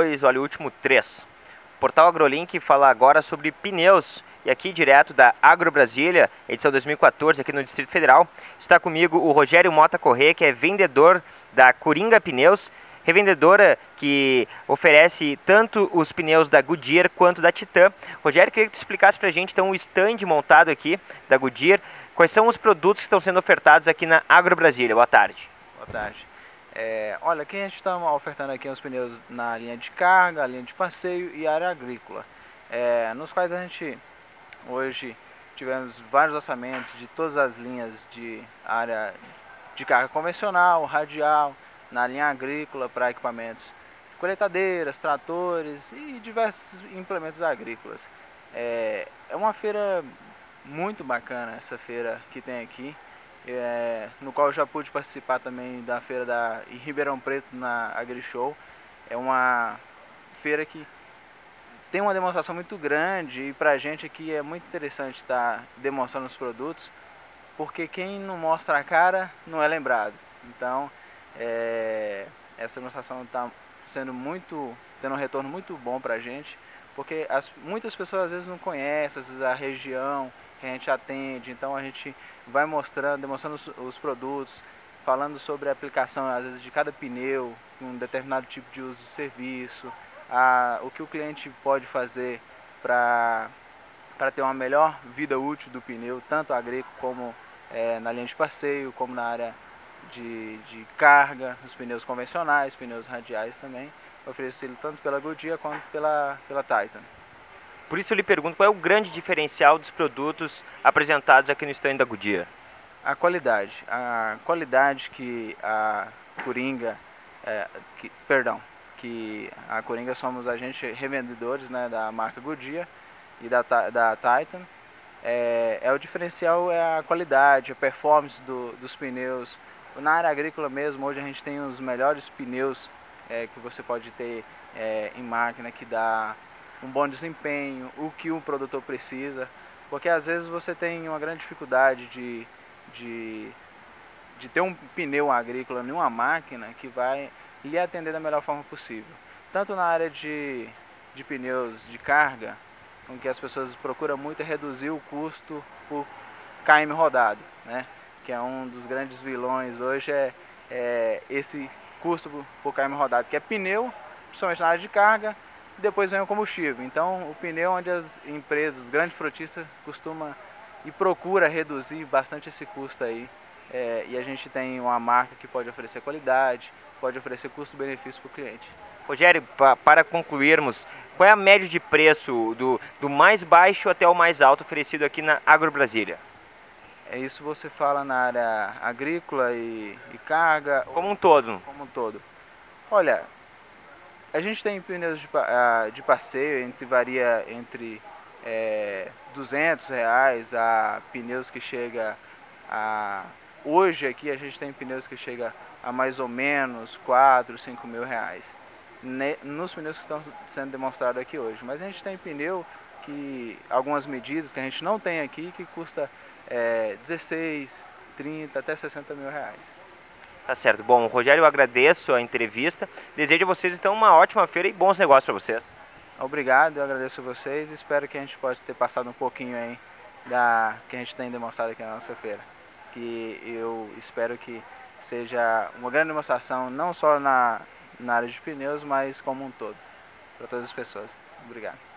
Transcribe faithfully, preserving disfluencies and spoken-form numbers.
dois, olha o último três. O Portal AgroLink fala agora sobre pneus. E aqui direto da Agro Brasília, edição dois mil e quatorze, aqui no Distrito Federal, está comigo o Rogério Mota Corrêa, que é vendedor da Coringa Pneus, revendedora que oferece tanto os pneus da Goodyear quanto da Titan. Rogério, queria que tu explicasse para a gente então o stand montado aqui da Goodyear, quais são os produtos que estão sendo ofertados aqui na Agro Brasília. Boa tarde. Boa tarde. É, olha, aqui a gente está ofertando aqui os pneus na linha de carga, linha de passeio e área agrícola, é, nos quais a gente hoje tivemos vários orçamentos de todas as linhas de área de carga convencional, radial, na linha agrícola para equipamentos, colheitadeiras, tratores e diversos implementos agrícolas. É, é uma feira muito bacana, essa feira que tem aqui, é, no qual eu já pude participar também da feira da, em Ribeirão Preto, na AgriShow. É uma feira que tem uma demonstração muito grande e para a gente aqui é muito interessante estar demonstrando os produtos, porque quem não mostra a cara não é lembrado. Então, é, essa demonstração está sendo muito, tendo um retorno muito bom para a gente, porque as, muitas pessoas às vezes não conhecem às vezes, a região que a gente atende, então a gente vai mostrando, demonstrando os, os produtos, falando sobre a aplicação às vezes de cada pneu, um determinado tipo de uso de serviço, a, o que o cliente pode fazer para para ter uma melhor vida útil do pneu, tanto agrícola como é, na linha de passeio, como na área de, de carga, os pneus convencionais, pneus radiais também, oferecido tanto pela Goodyear quanto pela, pela Titan. Por isso eu lhe pergunto, qual é o grande diferencial dos produtos apresentados aqui no stand da Goodyear? A qualidade, a qualidade que a Coringa, é, que, perdão, que a Coringa somos agentes revendedores, né, da marca Goodyear e da, da Titan. É, é o diferencial é a qualidade, a performance do, dos pneus. Na área agrícola mesmo, hoje a gente tem os melhores pneus é, que você pode ter é, em máquina, que dá um bom desempenho, o que o produtor precisa, porque às vezes você tem uma grande dificuldade de, de, de ter um pneu agrícola em uma máquina que vai lhe atender da melhor forma possível. Tanto na área de, de pneus de carga, com que as pessoas procuram muito é reduzir o custo por km rodado, né? Que é um dos grandes vilões hoje, é, é esse custo por km rodado, que é pneu, principalmente na área de carga, e depois vem o combustível. Então o pneu onde as empresas, os grandes frotistas costumam e procura reduzir bastante esse custo aí, é, e a gente tem uma marca que pode oferecer qualidade, pode oferecer custo-benefício para o cliente. Rogério, pa, para concluirmos, qual é a média de preço do, do mais baixo até o mais alto oferecido aqui na Agro Brasília? É isso, você fala na área agrícola e, e carga? Como um todo. Como um todo. Olha, a gente tem pneus de, de passeio, entre, varia entre é, duzentos reais a pneus que chega a... Hoje aqui a gente tem pneus que chega a mais ou menos quatro, cinco mil reais. Nos pneus que estão sendo demonstrados aqui hoje. Mas a gente tem pneu que, algumas medidas que a gente não tem aqui, que custa é, dezesseis, trinta, até sessenta mil reais. Tá certo. Bom, Rogério, eu agradeço a entrevista. Desejo a vocês então uma ótima feira e bons negócios para vocês. Obrigado, eu agradeço a vocês. Espero que a gente possa ter passado um pouquinho aí da que a gente tem demonstrado aqui na nossa feira. Que eu espero que seja uma grande demonstração, não só na, na área de pneus, mas como um todo, para todas as pessoas. Obrigado.